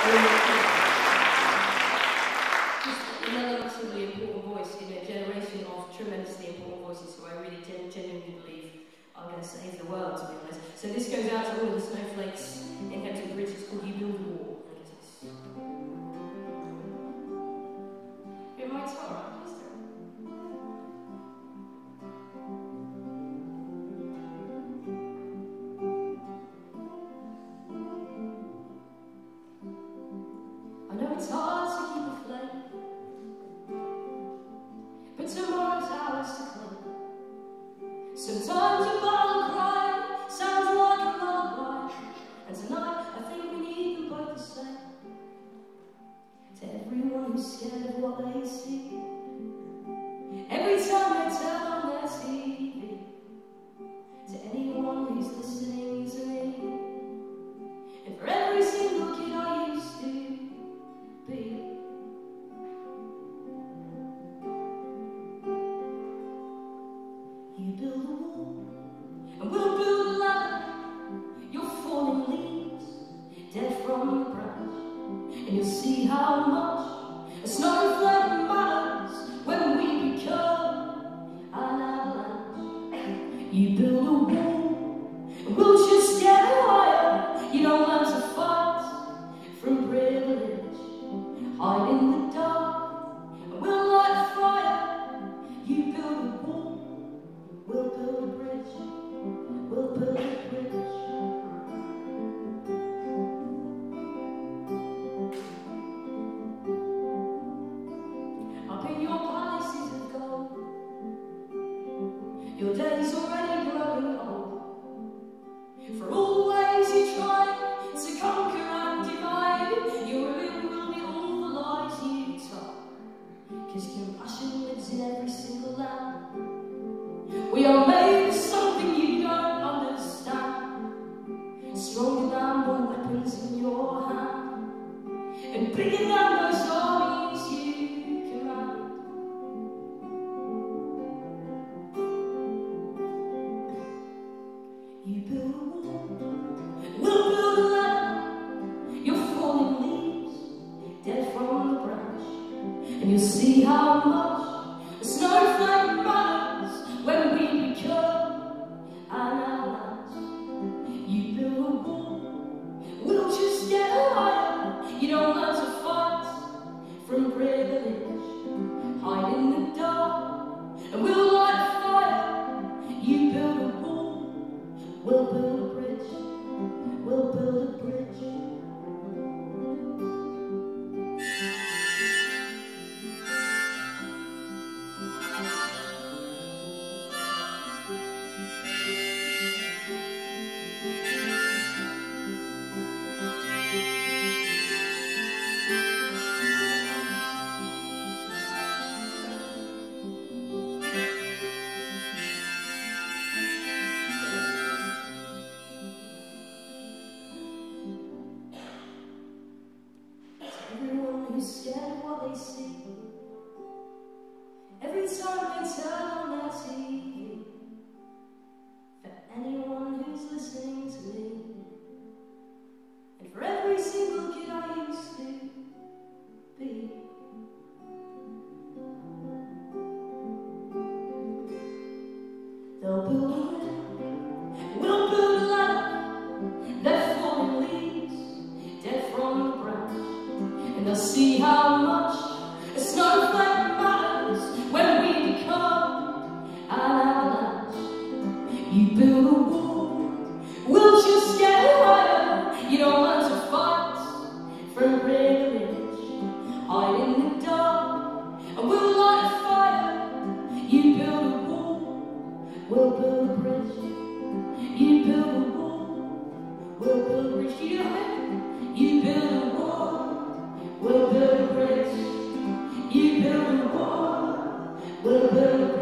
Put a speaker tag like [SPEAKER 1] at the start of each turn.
[SPEAKER 1] Another massively important voice in a generation of tremendously important voices who I really genuinely believe are going to save the world, to be honest. So this goes out to all of the snowflakes in Petrie Bridge. It's called You Build a Wall. It might start right, please do. I know it's hard to keep a flame, but tomorrow's ours to claim. Sometimes a bottle cry sounds like a lullaby, and tonight I think we need them both the same. To everyone who's scared of what they see, every time they turn on their TV, to anyone who's listening to me, and for every single kid I used to be. You build a wall, and we'll build a ladder. You're falling leaves, dead from the branch, and you'll see how much a snowflake matters when we become an avalanche. You build a wall, and we'll just get higher. You don't learn to fight from privilege, hide in the dark, and we'll light a fire. You build a wall, we'll build a bridge, we'll build a bridge. Up in your palaces of gold, your days already growing old. For all the ways you tried to conquer and divide, your ruin will be all the lies you told. 'Cause compassion lives in every single land. We are made of something you don't understand, stronger than the weapons in your hand, and bigger than those armies you command. You build a wall, we'll build a ladder. You're falling leaves, dead from the branch, and you'll see how much a snowflake matters when we become an avalanche. You build a wall, we'll just get higher. You don't learn to fight from privilege, hide in the dark, and we'll light a fire. You build a wall, we'll build a bridge, we'll build a bridge. Who's scared of what they see, every time they turn on their TV, for anyone who's listening to me, and for every single kid I used to be. They'll build a wall, we'll build a ladder. They're falling leaves, dead from the branch, and they'll see how much a snowflake matters when we become an avalanche. You build a wall, we'll just get higher. You don't learn to fight from privilege, hide in the dark, and we'll light a fire. You build a wall, we'll build a bridge. You build a wall, we'll build a bridge. You know it? You build a wall, we'll build a bridge. You build a wall, we'll build a